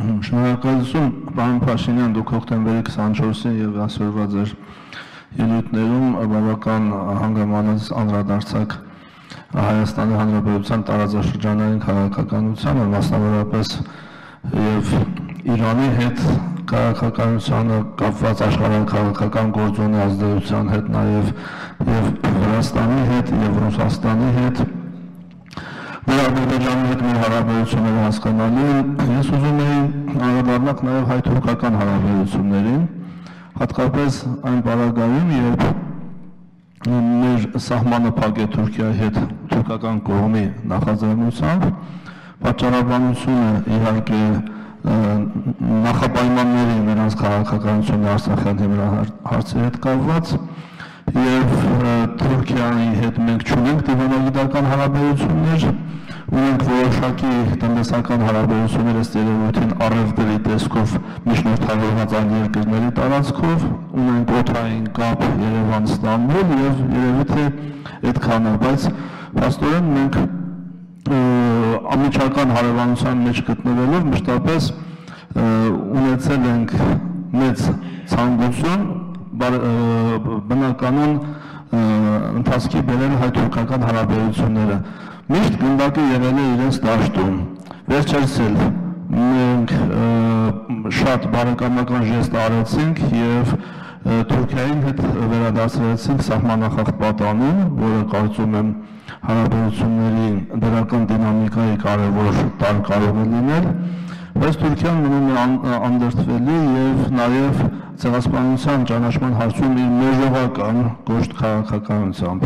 Շնորհակալություն, պարոն Փաշինյան, դուք հոկտեմբերի 24-ին եւ այսօրվա ձեր ելույթներում բավական հանգամանած անդրադարձակ Հայաստանի Հանրապետության տարածաշրջանային քաղաքականությանը, մասնավորապես եւ Իրանի հետ քաղաքականությանը կապված աշխարհաքաղաքական գործոնի ազդեցության հետ նաեւ եւ Վրաստանի հետ եւ Ռուսաստանի հետ Ադրբեջանի հետ մեր հարաբերությունները հասկանալու ես ուզում էի անդրադառնալ նաեւ հայ-թուրքական հարաբերություններին, հատկապես այն պարագայում, երբ մեր սահմանը փակ է Թուրքիայի հետ թուրքական կողմի նախաձեռնությամբ, պատճառաբանությունը իհարկե նախապայմանների նրանց քաղաքականությունը Արցախյան հարցի հետ կապված եւ Թուրքիայի հետ մենք չունենք դիվանագիտական հարաբերություններ, ունենք որոշակի տնտեսական հարաբերություններ ըստ երևույթին առևտրի տեսքով միջնորդավորված այլ երկրների տարածքով, ունենք օդային կապ Երևան-Ստամբուլ եւ երևի թե այդքանը, բայց փաստորեն մենք ամիջական հարևանության մեջ գտնվելով մշտապես ունեցել ենք մեծ ցանկություն բնականon ընթացքի բերել հայ-թուրքական հարաբերությունները միշտ գնդակը եղել է իրենց դաշտում վերջերս էլ մենք շատ բարեկամական ժեստ արեցինք եւ Թուրքիային հետ վերադարձրեցինք սահմանախախտ պատանուն, որը կարծում եմ հարաբերությունների դրական դինամիկայի կարևոր տարր կարող է լինել, բայց Թուրքիան մնում է անդրդվելի եւ նաեւ ցեղասպանության ճանաչման հարցում իր մեժողական կոշտ քաղաքականությամբ։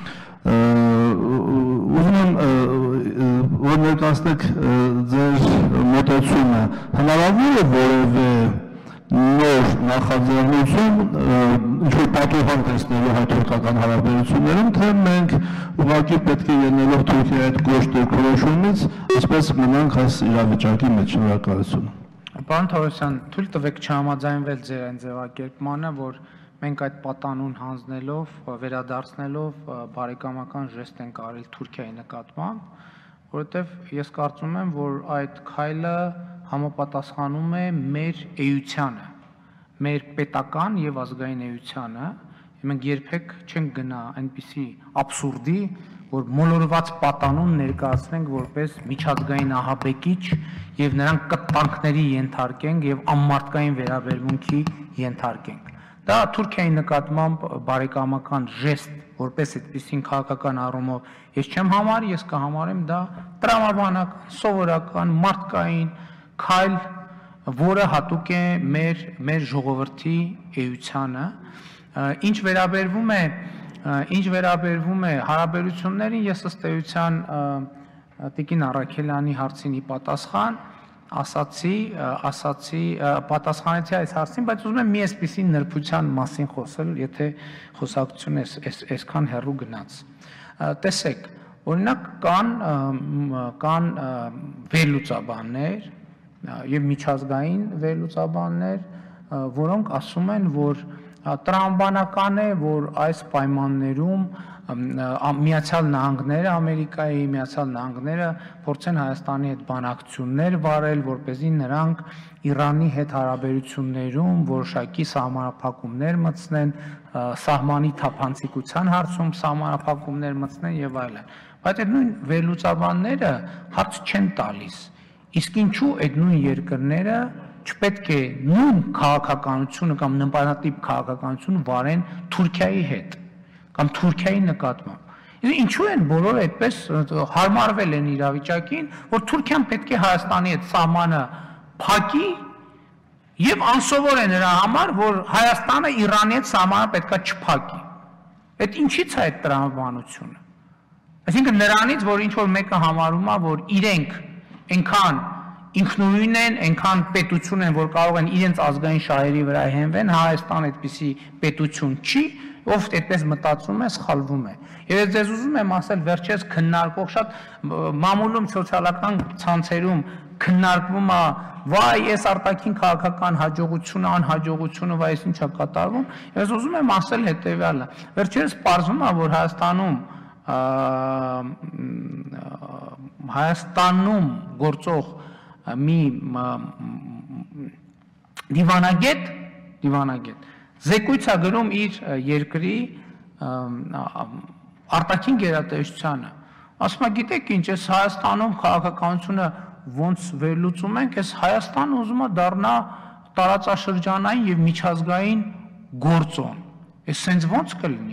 Ուզում եմ որ ներկայացնեք ձեր մոտեցումը, հնարավոր է որևէ նոր նախաձեռնություն ինչ-որ պատուհան տեսնելու հայ-թուրքական հարաբերություններում, թե մենք ուղղակի պետք է ելնելով Թուրքիայի հետ կոշտ դիրքորոշումից, այսպես մնանք այս իրավիճակի մեջ։ Շնորհակալություն։ Պարոն Թովոսյան, թույլ տվեք չհամաձայնվել ձեր այն ձևակերպմանը, որ մենք այդ պատանուն հանձնելով, վերադարձնելով բարեկամական ժեստ ենք արել Թուրքիայի նկատմամբ, որովհետև ես կարծում եմ, որ այդ քայլը համապատասխանում է մեր էությանը, մեր պետական եւ ազգային էությանը, մենք երբեք չենք գնա այնպիսի աբսուրդի, որ մոլորված պատանուն ներկայացնենք որպես միջազգային ահաբեկիչ եւ նրանք կտանքների ենթարկենք եւ անմարդկային վերաբերմունքի ենթարկենք։ Դա Թուրքիայի նկատմամբ բարեկամական ժեստ, որպես այդպիսին քաղաքական առումով ես չեմ համարի, ես կհամարեմ դա տրամաբանական, սովորական, մարդկային քայլ, որը հատուկ է մեր ժողովրդի էությանը, ինչ վերաբերվում է հարաբերություններին, ես ըստ էության Տիկին Առաքելյանի հարցին ի պատասխան պատասխանեցի այս հարցին, բայց ուզում եմ մի այսպիսի նրբության մասին խոսել, եթե խոսակցությունը այսքան հեռու գնաց։ Տեսեք, օրինակ կան վերլուծաբաններ եւ միջազգային վերլուծաբաններ, որոնք ասում են, որ տրամաբանական է, որ այս պայմաններում Միացյալ Նահանգները, Ամերիկայի Միացյալ Նահանգները փորձեն Հայաստանի հետ բանակցություններ վարել, որպեսզի նրանք Իրանի հետ հարաբերություններում որոշակի սահմանափակումներ մտցնեն, սահմանի թափանցիկության հարցում սահմանափակումներ մտցնեն եւ այլն։ Բայց այդ նույն վերլուծաբանները հարց չեն տալիս։ Իսկ ինչու այդ նույն երկրները չպետք է նույն քաղաքականությունը կամ նմանատիպ քաղաքականություն վարեն Թուրքիայի հետ կամ Թուրքիայի նկատմամբ։ Ինչու են բոլորը այդպես հարմարվել են իրավիճակին, որ Թուրքիան պետք է Հայաստանի հետ սահմանը փակի եւ անսովոր է նրա համար, որ Հայաստանը Իրանի հետ սահմանը պետքա չփակի։ Այդ ինչի՞ց է այդ տրամաբանությունը։ Այսինքն նրանից, որ ինչ որ մեկը համարում է, որ իրենք այնքան ինքնուրույն են, այնքան պետություն են, որ կարող են իրենց ազգային շահերի վրա հենվեն, Հայաստան այդպիսի պետություն չի, ով այդպես մտածում է, սխալվում է։ Եվ ես ձեզ ուզում եմ ասել, վերջերս քննարկող շատ մամուլում սոցիալական ցանցերում քննարկվում է, վայ, այս արտաքին քաղաքական հաջողությունը, անհաջողությունը, վայ, այս ինչա կատարվում։ Ես ուզում եմ ասել հետեւյալը։ Վերջերս պարզվում է, որ Հայաստանում գործող մի դիվանագետ զեկույց է գրում իր երկրի արտաքին գերատեսչությանը, ասում է, գիտեք ինչ, այս Հայաստանում քաղաքականությունը ոնց վերլուծում ենք, այս Հայաստանը ուզում է դառնա տարածաշրջանային եւ միջազգային գործոն, այս սենց ոնց կլինի։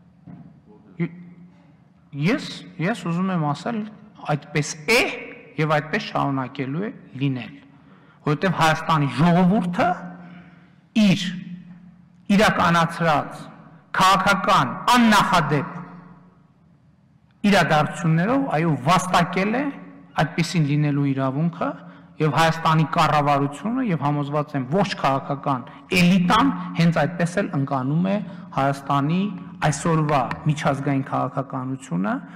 Ես ուզում եմ ասել, այդպես է եւ այդպես շարունակելու է լինել, որովհետեւ Հայաստանի ժողովուրդը իր իրականացրած քաղաքական աննախադեպ իրադարձություններով այո վաստակել է այդպեսին լինելու իրավունքը եւ Հայաստանի կառավարությունը եւ համոզված եմ ոչ քաղաքական էլիտան հենց այդպես էլ ընկանում է Հայաստանի այսօրվա միջազգային քաղաքականությունը